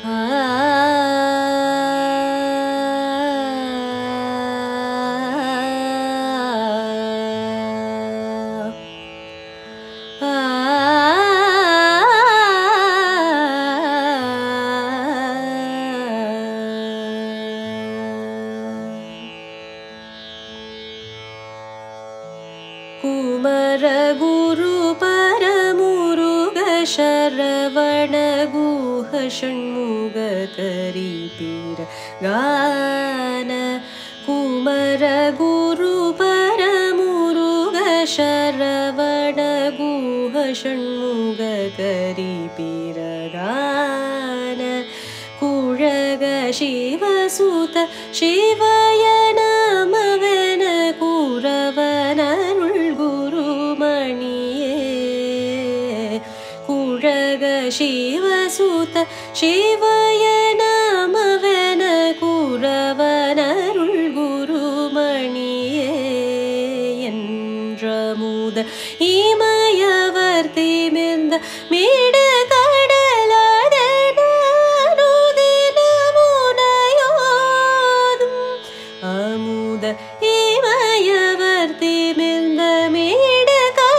कुमर गुरु परमुरुग शरवण गुह षण्मुग करि पीर गान कुमर गुरु परमुरुग शरवण गुह षण्मुग करि पीर गान कुळग शिवसुत शिवय नमवेन कुरवन शिवसुत शिवय नमवेन कुरवनरुள் गुरुमणिये என்றமுத இமயவர்த்தி மிர்ந்த மீடு கடலாதனுதினமுனையோதும் அமுத இமயவர்த்தி மிர்ந்த மீடு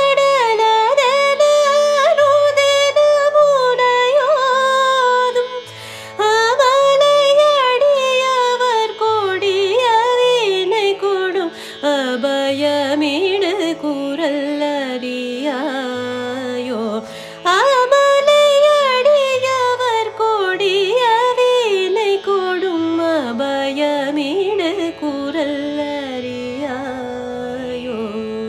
அபயமிடு குரல்லறியாயோ அமலையடியவர் கொடிய வீணை கொடும் அபயமிடு குரல்லறியாயோ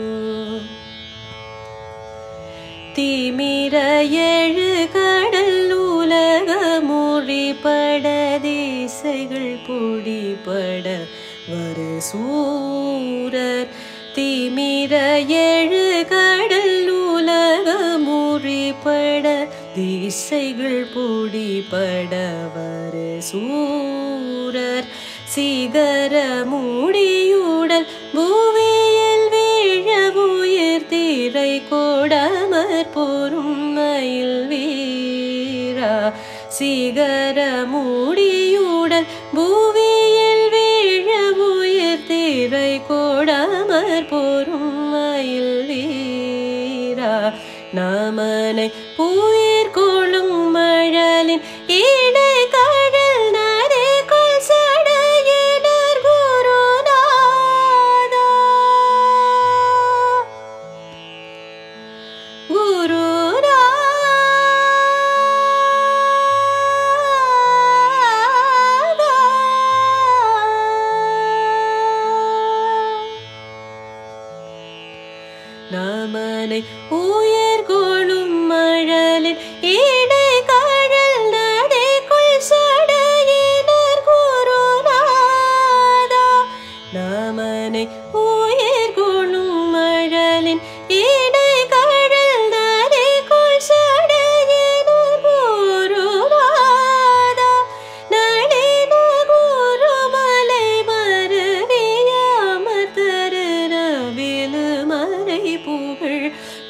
திமிர எழு கடல் உலக முறிபட திசைகள் பொடிபட வரு சூரர் திமிர எழு கடல் உலக முறிபட திசைகள் பொடிபட வரு சூரர் சிகர முடியுடல் பூவியில் வீழ உயிர் திரை கொடமர் பொறுமையில் வீரா சிகர முடியுடல் பூவியில் வீழ உயிர் திரை கொடமர் பொறுமையில் வீரா நமனை உயிர் கொள்ளும் மழலின் இடை கடல் நதிக்குள் சடையினர் குருநாதா நமனை உயிர் கொள்ளும் மழலின் இடை கடல் நதிக்குள் சடையினர் குருநாதா நமனை உயிர் கொள்ளும் மழலின் இடை கடல் நதிக்குள் சடையினர் குருநாதா நளின குருமலை மருவிய அமர்தரு நவிலு மறை புகழ்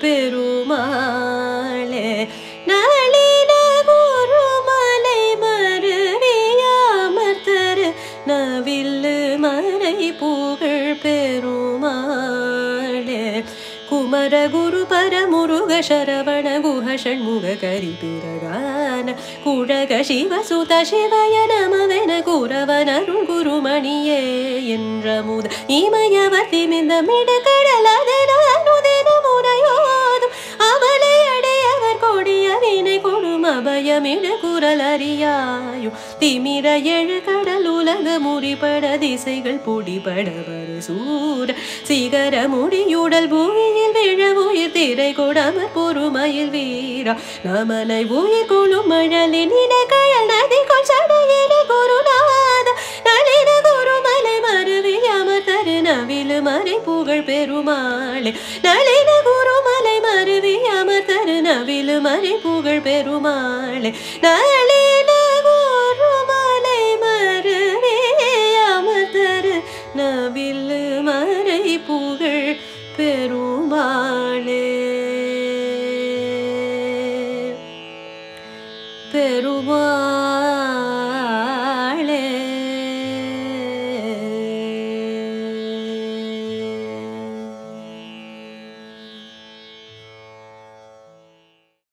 பெருமாளே நளின குருமலை மருவிய அமர்தரு நவிலு மறை புகழ் பெருமாளே குமர குரு பரமுருக சரவண குஹ ஷண்முக கரி பிறகான குழக சிவசுத சிவய நமவென குரவனருள் குருமணியே என்றமுத இமயவர்த்தி மிந்த மிடு கடலாதனுதினமுனையோதும் அமலையடையவர் கொடிய வினை கொடும் அபயமிடு குரலறியாயோ திமிர எழு கடல் உலக முறிபட திசைகள் பொடிபட வரு சூர சிகர முடியுடல் பூமியில் விழ உயிர் திரை கொடமர் பொறுமையில் வீரா நமனை உயிர் கொள்ளும் மழலின் இடகழல் நதிக்குள் சடையின குருநாத நளின குருமலை மருவி அமர்தரு நவிலு மறை புகழ் பெருமாளே நளின குருமலை மருவி அமர்தரு நவிலு மறை புகழ் பெருமாளே நளின குருமலை மருவி அமர்தரு நவிலு மறை புகழ் பெருமாளே பெருமாளே